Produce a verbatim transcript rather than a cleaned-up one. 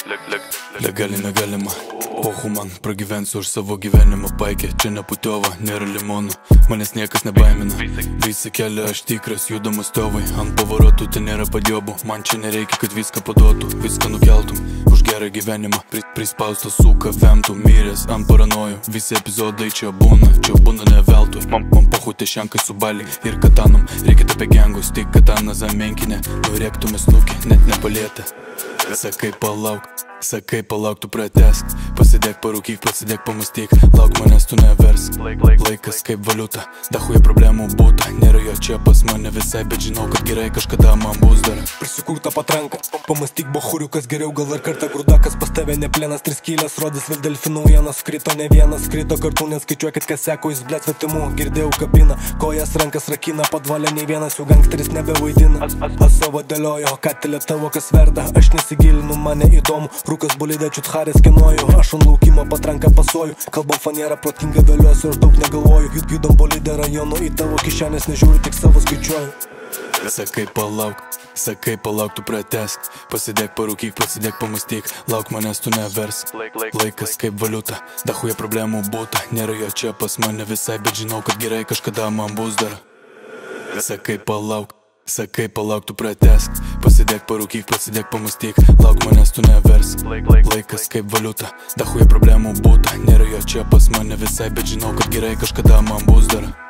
Legaliai negalima, pohu man, pragyvensiu už savo gyvenimą paikė. Čia ne putiova, nėra limonų, manęs niekas nebaimina. Visi kelią aš tikras, judamas tovai, ant pavarotų ten nėra padiobų. Man čia nereikia, kad viską paduotų, viską nukeltum už gerą gyvenimą. Pri, prispaustas suka, femtų, miręs ant paranojų. Visi epizodai čia būna, čia būna ne veltui. Man, man pohu tešenkai su bali ir katanom, reikia apie gengus, tik katana zamenkinė. Norėktume snukį, net nepalietę. Sakai palauk, sakai palauk, tu pratesk. Pasidėk, parūkyk, pasidėk, pamastyk. Lauk manęs, tu neversk. Laikas kaip valiuta, dahuja problemų būta. Nėra jo čia pas mane visai, bet žinau, kad gerai kažkada man bus dar. Prisikurta patranka, pamastyk bohuriukas geriau. Gal ir kartą grudakas pas tave ne plėnas. Tris kylės, rodys vėl delfinų vienas. Krito ne vienas, krito kartu, neskaičiuokit kas seko. Jis blėt svetimų, girdėjau kabina. Kojas rankas rakina, padvalė nei vienas. Jų gangsteris nebevaidina. Aš savo dėlioju, katilė tavo kas verda. Aš nesigilinu, mane įdomu. Rūkas bolidė, čiutharės kinuoju. Aš ant laukimo patranką pasuoju. Kalbam fanėra protinga, vėliuosiu, aš daug negalvoju. Judam bolidė rajonu, į tavo kišenės nežiūriu, tik savo skaičiuoju. Sakai palauk, sakai palauk, tu pratesk. Pasidėk, parūkyk, pasidėk, pamastyk. Lauk manęs, tu neversk. Laikas kaip valiuta, dahuja problemų būta. Nėra jo čia pas mane visai, bet žinau, kad gerai kažkada man bus dar. Sakai palauk, sakai palauk, tu pratesk. Pasidėk, parūkyk, pasidėk, pamastyk. Lauk manęs, tu neversk. Laikas kaip valiuta, dahuja problemų būta. Nėra jo čia pas mane visai, bet žinau, kad gerai kažkada man bus dar.